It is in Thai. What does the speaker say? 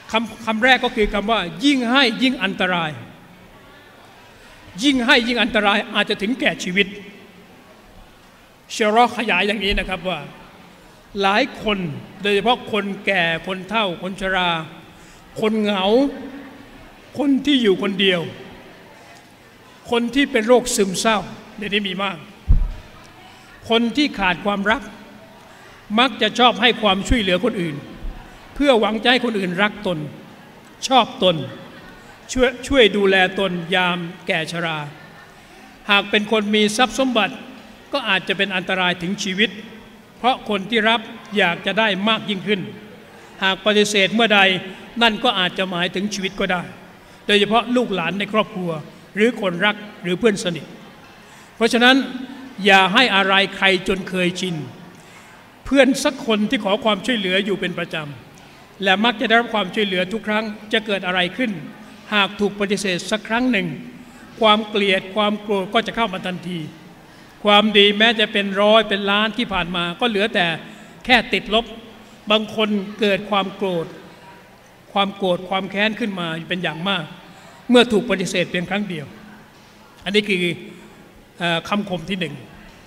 คำแรกก็คือคำว่ายิ่งให้ยิ่งอันตรายยิ่งให้ยิ่งอันตรายอาจจะถึงแก่ชีวิตเชรอขยายอย่างนี้นะครับว่าหลายคนโดยเฉพาะคนแก่คนเฒ่าคนชราคนเหงาคนที่อยู่คนเดียวคนที่เป็นโรคซึมเศร้าในนี้มีมากคนที่ขาดความรักมักจะชอบให้ความช่วยเหลือคนอื่นเพื่อหวังจะให้คนอื่นรักตนชอบตนช่วยดูแลตนยามแก่ชราหากเป็นคนมีทรัพย์สมบัติก็อาจจะเป็นอันตรายถึงชีวิตเพราะคนที่รับอยากจะได้มากยิ่งขึ้นหากปฏิเสธเมื่อใดนั่นก็อาจจะหมายถึงชีวิตก็ได้โดยเฉพาะลูกหลานในครอบครัวหรือคนรักหรือเพื่อนสนิทเพราะฉะนั้นอย่าให้อะไรใครจนเคยชินเพื่อนสักคนที่ขอความช่วยเหลืออยู่เป็นประจำและมักจะได้รับความช่วยเหลือทุกครั้งจะเกิดอะไรขึ้นหากถูกปฏิเสธสักครั้งหนึ่งความเกลียดความโกรธก็จะเข้ามาทันทีความดีแม้จะเป็นร้อยเป็นล้านที่ผ่านมาก็เหลือแต่แค่ติดลบบางคนเกิดความโกรธความแค้นขึ้นมาเป็นอย่างมากเมื่อถูกปฏิเสธเพียงครั้งเดียวอันนี้คือคำคมที่หนึ่ง